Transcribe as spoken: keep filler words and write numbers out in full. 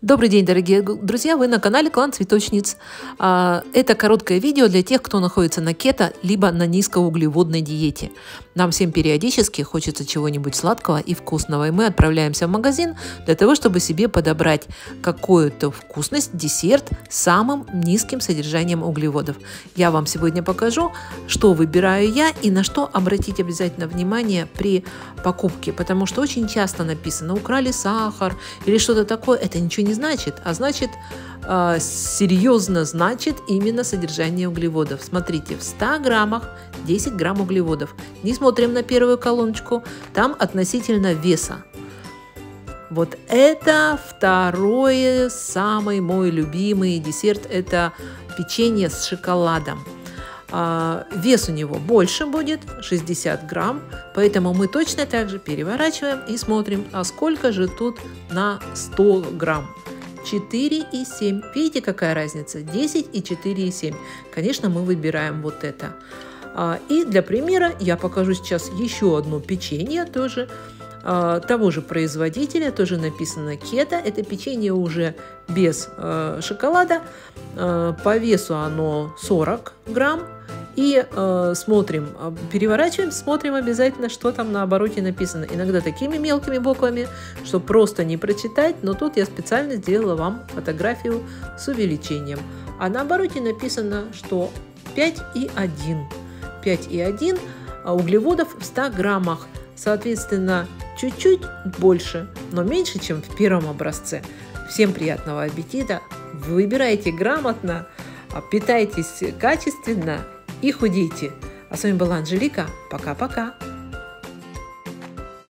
Добрый день, дорогие друзья! Вы на канале Клан Цветочниц. Это короткое видео для тех, кто находится на кето, либо на низкоуглеводной диете. Нам всем периодически хочется чего-нибудь сладкого и вкусного, и мы отправляемся в магазин для того, чтобы себе подобрать какую-то вкусность, десерт с самым низким содержанием углеводов. Я вам сегодня покажу, что выбираю я и на что обратить обязательно внимание при покупке, потому что очень часто написано «украли сахар» или что-то такое. Это ничего не значит, а значит э, серьезно значит именно содержание углеводов. Смотрите, в ста граммах десять грамм углеводов. Не смотрим на первую колоночку, там относительно веса. Вот это второй самый мой любимый десерт, это печенье с шоколадом. А, вес у него больше будет, шестьдесят грамм, поэтому мы точно так же переворачиваем и смотрим, а сколько же тут на сто грамм. четыре и семь. Видите, какая разница? десять и четыре и семь. Конечно, мы выбираем вот это. А, и для примера я покажу сейчас еще одно печенье тоже а, того же производителя, тоже написано кето. Это печенье уже без а, шоколада. А, по весу оно сорок грамм. И э, смотрим, переворачиваем, смотрим обязательно, что там на обороте написано. Иногда такими мелкими буквами, что просто не прочитать, но тут я специально сделала вам фотографию с увеличением. А на обороте написано, что пять и один. пять и один углеводов в ста граммах. Соответственно, чуть-чуть больше, но меньше, чем в первом образце. Всем приятного аппетита! Выбирайте грамотно, питайтесь качественно и худейте. А с вами была Анжелика. Пока-пока.